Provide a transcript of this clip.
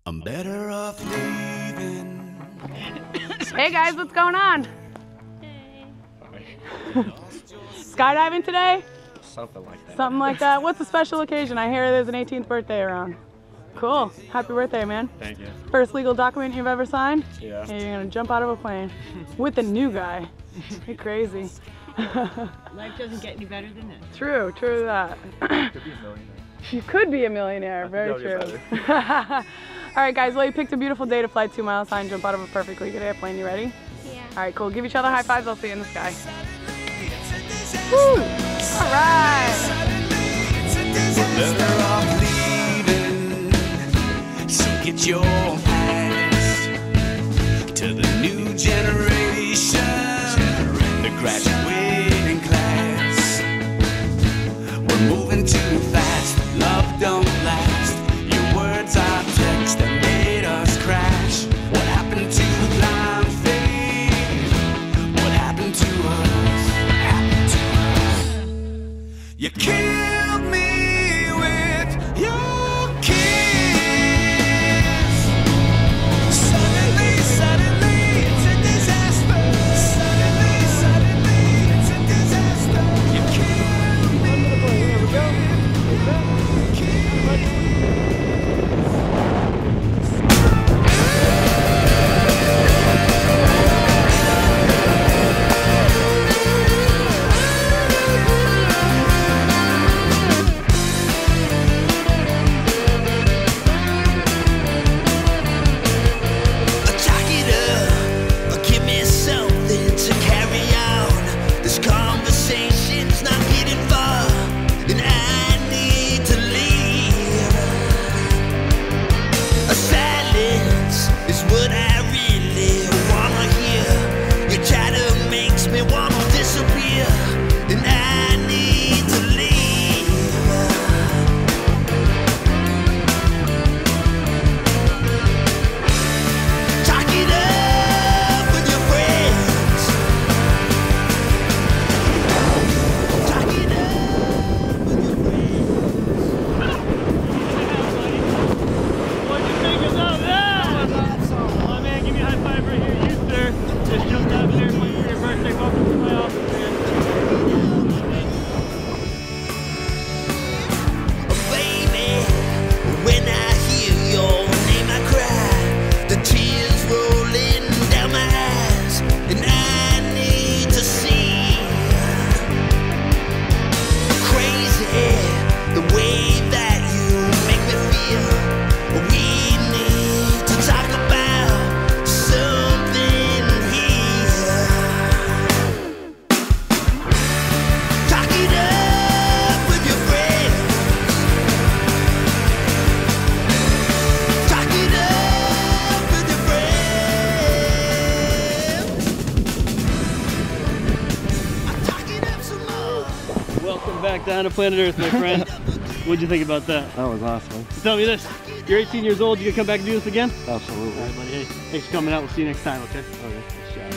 I'm better off leaving. Hey guys, what's going on? Hey. Skydiving today? Something like that. Something like that. What's the special occasion? I hear there's an 18th birthday around. Cool. Happy birthday, man. Thank you. First legal document you've ever signed? Yeah. And you're gonna jump out of a plane with a new guy. You're crazy. Life doesn't get any better than this. True that. Could be a millionaire. You could be a millionaire, very true. All right guys, well you picked a beautiful day to fly 2 miles high and jump out of a perfectly good airplane. You ready? Yeah. All right, cool. Give each other high fives. I'll see you in the sky. Woo! All right. Better off leaving. So get your past to the new generation, the graduating class. We're moving too fast. Love don't last. Your words are text that made us crash. What happened to the blind faith? What happened to us? Happened to us. You killed me with your kiss. Suddenly, it's a disaster. Suddenly, it's a disaster. You killed me. Here we go. Welcome back down to planet Earth, my friend. What'd you think about that? That was awesome. So tell me this, you're 18 years old, you gonna come back and do this again? Absolutely. All right, buddy. Hey, thanks for coming out. We'll see you next time, okay? Okay.